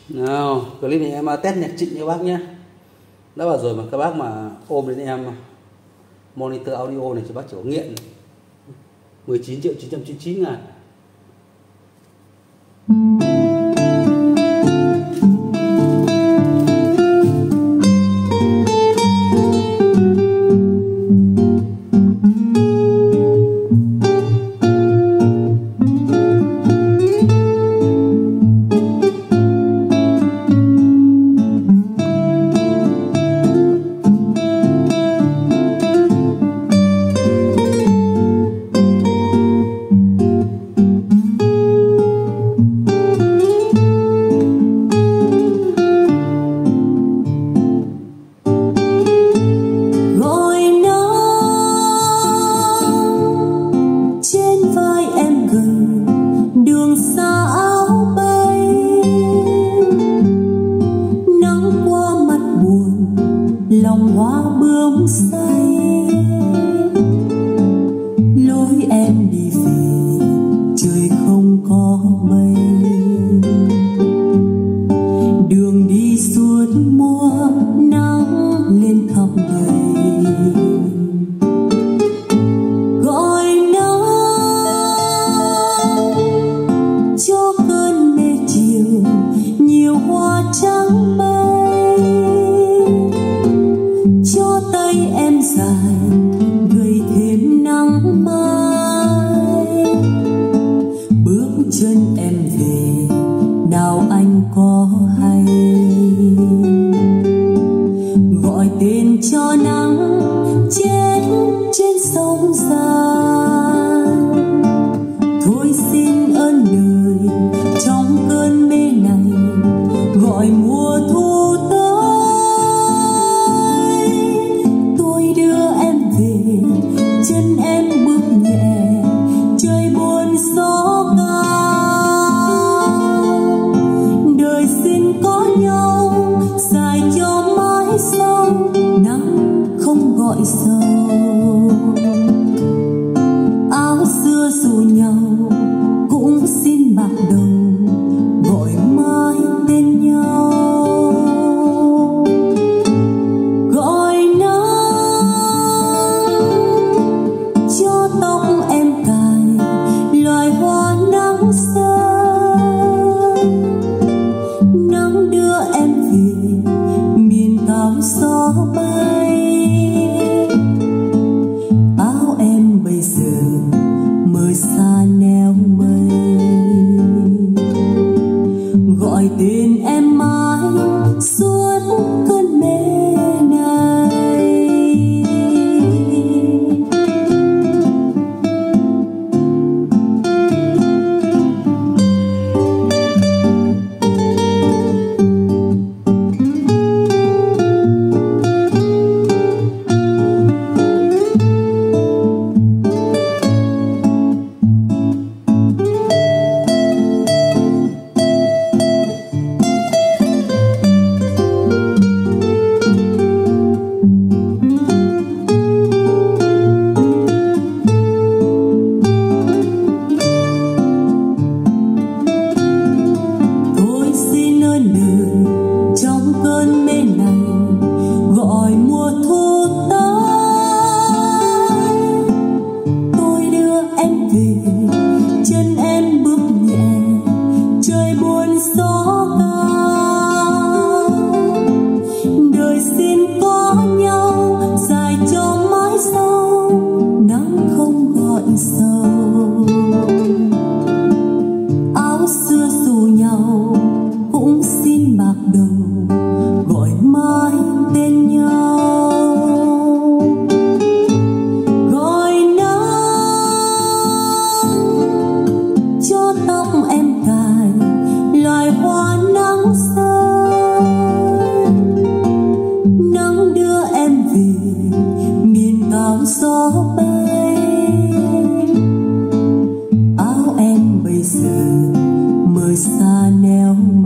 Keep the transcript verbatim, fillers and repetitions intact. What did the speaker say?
Nào, clip này em test nhạc Trịnh cho bác nhé. Đã bảo rồi mà các bác mà ôm đến em monitor audio này cho bác chỉ có nghiện mười chín triệu chín trăm chín mươi chín ngàn. Lòng hoa bướm say lối em đi về trời không có mây, đường đi suốt mùa nắng lên thăm đầy gọi nắng cho cơn mê chiều nhiều hoa trắng bay, cho tay em dài gầy thêm nắng mai, bước chân em về nào anh có hay, gọi tên cho nắng chết trên sông dài, thôi xin ơn đời trong cơn mê này, gọi mùa thu tới chân em bước nhẹ trời buồn gió cao, đời xin có nhau dài cho mãi sau nắng không gọi sầu, áo xưa dù nhau cũng xin bạc đầu gọi mãi tên nhau. Tóc em cài loài hoa nắng sớm, nắng đưa em về miền cao gió bay, áo em bây giờ mờ xa neo mây, gọi tên em mãi suốt cơn mê này. Trong cơn mê này gọi mùa thu tới, tôi đưa em về chân em bước nhẹ trời buồn gió cao, đời xin có nhau dài cho mãi sau nắng không gọi sầu, áo xưa dù nhau cũng xin bạc đầu gọi mãi tên nhau, gọi nắng cho tóc em cài loài hoa nắng sớm, nắng đưa em về miền cao gió bay, áo em bây giờ mờ xa neo